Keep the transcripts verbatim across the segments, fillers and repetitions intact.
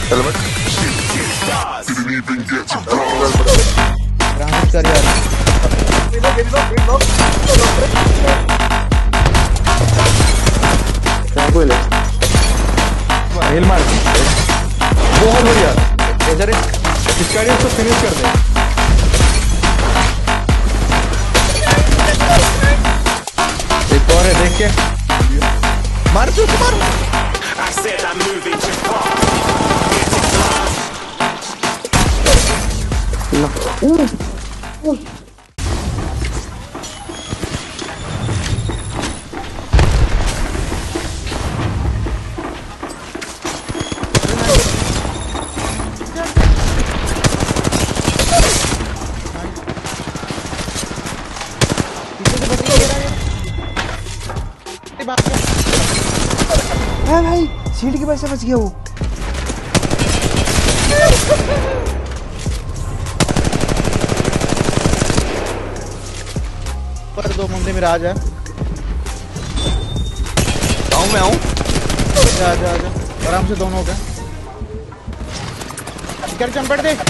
Helmet round कर यार कोई ले हिल मार बहुत बढ़िया इधर इसका भी उसको फिनिश कर दे एक और है देख के मार तू मार है भाई सीट के पास से बच गया वो। पर दो मुंडे में राज है आऊं मैं आऊं जा जा जा आराम से दोनों का कर चंपट दे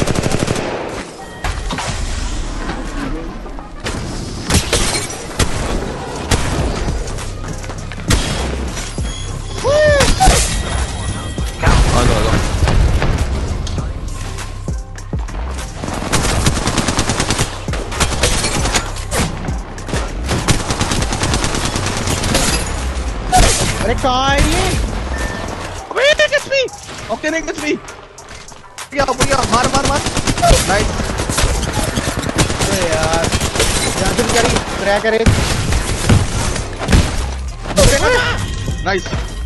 अरे कहाँ है ये? अबे एक एचपी, ओके एक एचपी, बढ़िया बढ़िया मार मार मार, नाइस। अरे यार, जंपिंग करी, क्रैकर एक, नाइस।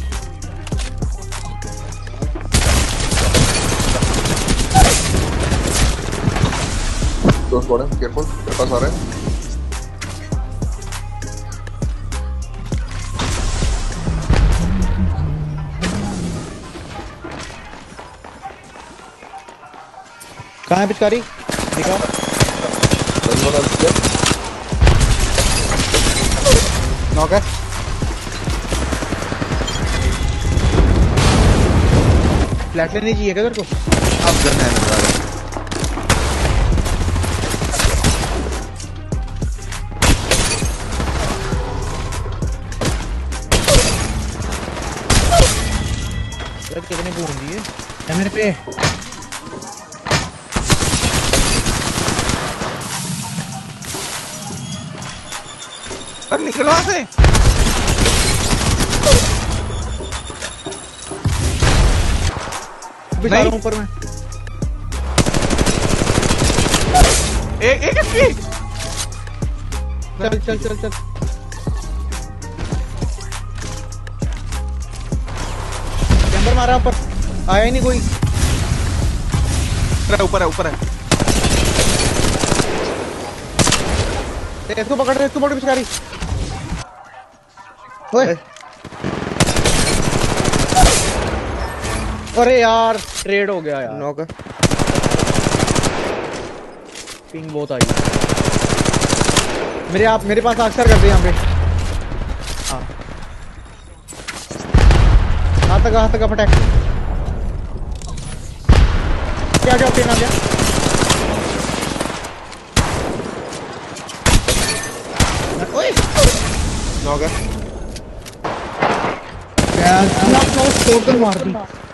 दोस्त बड़े, केयरफुल, मेरे पास आ रहे हैं। कहाँ है पिचकारी? दिखाओ। नॉक है। फ्लैट लेने चाहिए क्या तेरे को? अब करना है मेरा। यार कितने बूंद दिए? है मेरे पे। अब निकलो वहाँ से। नहीं ऊपर में। एक एक एचपी। चल चल चल चल। कैंबर मारा ऊपर। आया ही नहीं कोई। ऊपर है ऊपर है। इसको पकड़ रहे, इसको पकड़ पिचकारी। ओए अरे यार ट्रेड हो गया यार। नॉक है। पिंग बहुत आई मेरे आप मेरे पास अक्सर कर दे यहाँ पे। हाँ हाथ तक हाथ तक फटैक। क्या क्या पिन आ गया? ओए नॉक है। यार स्कोर मार दी।